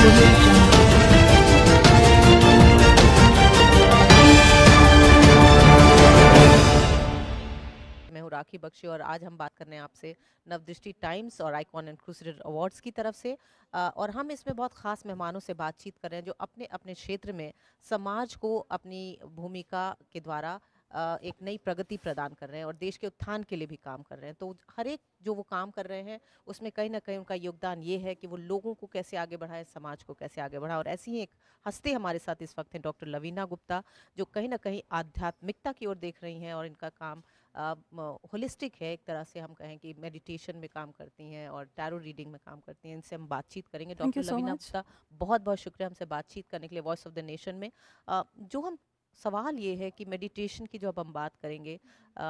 मैं हूँ राखी बख्शी और आज हम बात करने हैं आपसे नवदृष्टि टाइम्स और आइकॉन एंड क्रूसेडर अवार्ड्स की तरफ से और हम इसमें बहुत ख़ास मेहमानों से बातचीत कर रहे हैं जो अपने अपने क्षेत्र में समाज को अपनी भूमिका के द्वारा एक नई प्रगति प्रदान कर रहे हैं और देश के उत्थान के लिए भी काम कर रहे हैं। तो हर एक जो वो काम कर रहे हैं उसमें कहीं ना कहीं उनका योगदान ये है कि वो लोगों को कैसे आगे बढ़ाएं, समाज को कैसे आगे बढ़ाएं। और ऐसी ही एक हस्ती हमारे साथ इस वक्त हैं डॉक्टर लवीना गुप्ता, जो कहीं ना कहीं आध्यात्मिकता की ओर देख रही हैं और इनका काम होलिस्टिक है। एक तरह से हम कहें कि मेडिटेशन में काम करती हैं और टैरो रीडिंग में काम करती हैं। इनसे हम बातचीत करेंगे। डॉक्टर लवीना गुप्ता, बहुत बहुत शुक्रिया हमसे बातचीत करने के लिए वॉइस ऑफ द नेशन में। जो हम सवाल ये है कि मेडिटेशन की जो अब हम बात करेंगे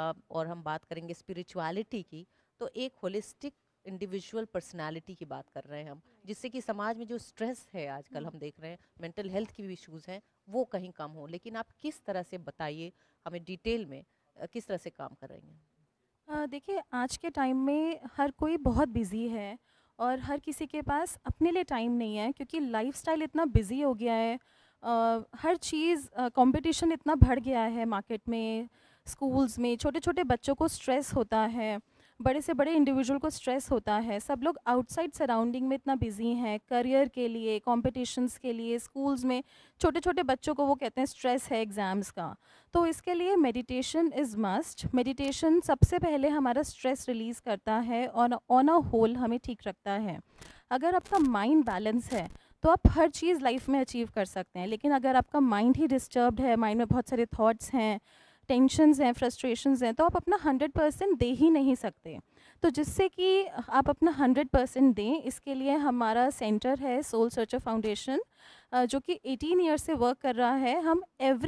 और हम बात करेंगे स्पिरिचुअलिटी की, तो एक होलिस्टिक इंडिविजुअल पर्सनालिटी की बात कर रहे हैं हम, जिससे कि समाज में जो स्ट्रेस है आजकल हम देख रहे हैं, मेंटल हेल्थ की भी इश्यूज़ हैं, वो कहीं कम हो। लेकिन आप किस तरह से बताइए हमें डिटेल में किस तरह से काम कर रही हैं? देखिए, आज के टाइम में हर कोई बहुत बिज़ी है और हर किसी के पास अपने लिए टाइम नहीं है, क्योंकि लाइफस्टाइल इतना बिज़ी हो गया है। हर चीज़ कंपटीशन इतना बढ़ गया है मार्केट में, स्कूल्स में छोटे छोटे बच्चों को स्ट्रेस होता है, बड़े से बड़े इंडिविजुअल को स्ट्रेस होता है। सब लोग आउटसाइड सराउंडिंग में इतना बिजी हैं, करियर के लिए, कॉम्पिटिशन्स के लिए। स्कूल्स में छोटे छोटे बच्चों को वो कहते हैं स्ट्रेस है एग्ज़ाम्स का। तो इसके लिए मेडिटेशन इज़ मस्ट। मेडिटेशन सबसे पहले हमारा स्ट्रेस रिलीज़ करता है और ऑन अ होल हमें ठीक रखता है। अगर आपका माइंड बैलेंस है तो आप हर चीज़ लाइफ में अचीव कर सकते हैं, लेकिन अगर आपका माइंड ही डिस्टर्ब्ड है, माइंड में बहुत सारे थॉट्स हैं, टेंशन्स हैं, फ्रस्ट्रेशंस हैं, तो आप अपना 100% दे ही नहीं सकते। तो जिससे कि आप अपना 100% दें, इसके लिए हमारा सेंटर है सोल सर्चर फाउंडेशन, जो कि 18 ईयर्स से वर्क कर रहा है। हम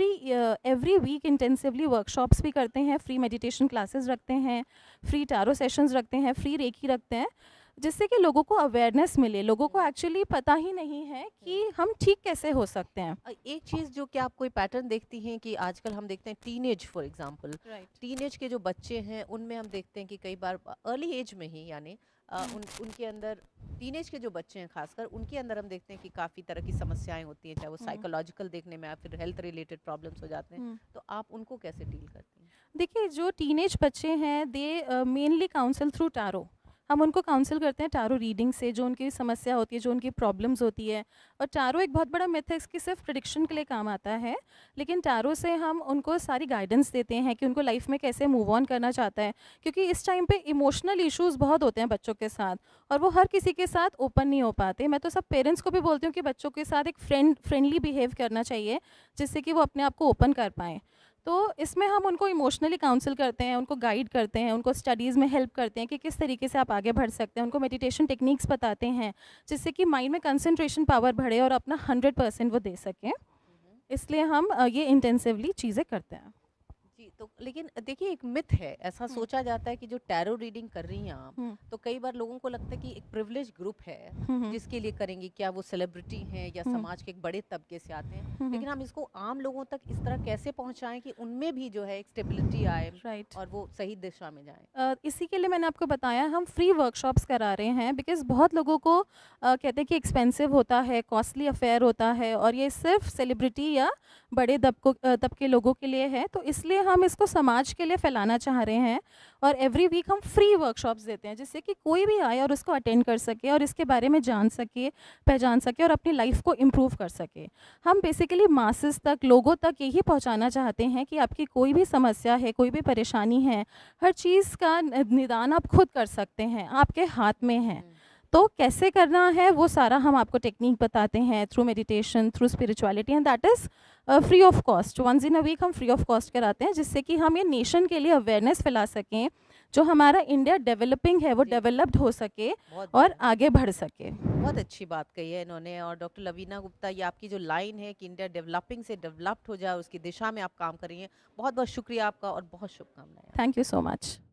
एवरी वीक इंटेंसिवली वर्कशॉप्स भी करते हैं, फ्री मेडिटेशन क्लासेस रखते हैं, फ्री टैरो सेशंस रखते हैं, फ्री रेकी रखते हैं, जिससे कि लोगों को अवेयरनेस मिले। लोगों को एक्चुअली पता ही नहीं है कि हम ठीक कैसे हो सकते हैं। एक चीज़ जो कि आप कोई पैटर्न देखती हैं कि आजकल हम देखते हैं टीनेज, फॉर एग्जांपल, टीनेज के जो बच्चे हैं उनमें हम देखते हैं कि कई बार अर्ली एज में ही, यानी उनके अंदर, टीनेज के जो बच्चे हैं खासकर, उनके अंदर हम देखते हैं कि काफ़ी तरह की समस्याएं होती हैं, चाहे वो साइकोलॉजिकल देखने में या फिर हेल्थ रिलेटेड प्रॉब्लम्स हो जाते हैं। तो आप उनको कैसे डील करती हैं? देखिए, जो टीनेज बच्चे हैं they mainly counsel through tarot. हम उनको काउंसिल करते हैं टैरो रीडिंग से, जो उनकी समस्या होती है, जो उनकी प्रॉब्लम्स होती है। और टैरो एक बहुत बड़ा मिथ है कि सिर्फ प्रेडिक्शन के लिए काम आता है, लेकिन टैरो से हम उनको सारी गाइडेंस देते हैं कि उनको लाइफ में कैसे मूव ऑन करना चाहता है, क्योंकि इस टाइम पे इमोशनल इश्यूज़ बहुत होते हैं बच्चों के साथ और वो हर किसी के साथ ओपन नहीं हो पाते। मैं तो सब पेरेंट्स को भी बोलती हूँ कि बच्चों के साथ एक फ्रेंडली बिहेव करना चाहिए, जिससे कि वो अपने आप को ओपन कर पाएँ। तो इसमें हम उनको इमोशनली काउंसिल करते हैं, उनको गाइड करते हैं, उनको स्टडीज़ में हेल्प करते हैं कि किस तरीके से आप आगे बढ़ सकते हैं। उनको मेडिटेशन टेक्निक्स बताते हैं, जिससे कि माइंड में कंसंट्रेशन पावर बढ़े और अपना 100% वो दे सकें। इसलिए हम ये इंटेंसिवली चीज़ें करते हैं। जी, तो लेकिन देखिए, एक मिथ है, ऐसा सोचा जाता है कि जो टैरो रीडिंग कर रही हैं आप, तो कई बार लोगों को लगता है कि एक प्रिविलेज ग्रुप है जिसके लिए करेंगी, क्या वो सेलिब्रिटी हैं या समाज के एक बड़े तबके से आते हैं। लेकिन हम इसको आम लोगों तक इस तरह कैसे पहुंचाएं कि उनमें भी जो है एक स्टेबिलिटी आए और वो सही दिशा में जाएं? इसी के लिए मैंने आपको बताया, हम फ्री वर्कशॉप्स करा रहे हैं, बिकॉज बहुत लोगों को कहते हैं कि एक्सपेंसिव होता है, कॉस्टली अफेयर होता है और ये सिर्फ सेलिब्रिटी या बड़े तबके लोगों के लिए है। तो इसलिए हम इसको समाज के लिए फैलाना चाह रहे हैं और एवरी वीक हम फ्री वर्कशॉप्स देते हैं, जिससे कि कोई भी आए और उसको अटेंड कर सके और इसके बारे में जान सके, पहचान सके और अपनी लाइफ को इम्प्रूव कर सके। हम बेसिकली मासेस तक, लोगों तक यही पहुंचाना चाहते हैं कि आपकी कोई भी समस्या है, कोई भी परेशानी है, हर चीज़ का निदान आप खुद कर सकते हैं, आपके हाथ में है। तो कैसे करना है वो सारा हम आपको टेक्निक बताते हैं through meditation, through spirituality, and that is free of cost. Once in a week हम फ्री ऑफ कॉस्ट कराते हैं, जिससे कि हम ये नेशन के लिए अवेयरनेस फैला सकें, जो हमारा इंडिया डेवलपिंग है वो डेवलप्ड हो सके और आगे बढ़ सके। बहुत अच्छी बात कही है इन्होंने। और डॉक्टर लवीना गुप्ता, ये आपकी जो लाइन है कि इंडिया डेवलपिंग से डेवलप्ड हो जाए, उसकी दिशा में आप काम कर रही हैं। बहुत बहुत शुक्रिया आपका और बहुत शुभकामनाएं। Thank you so much.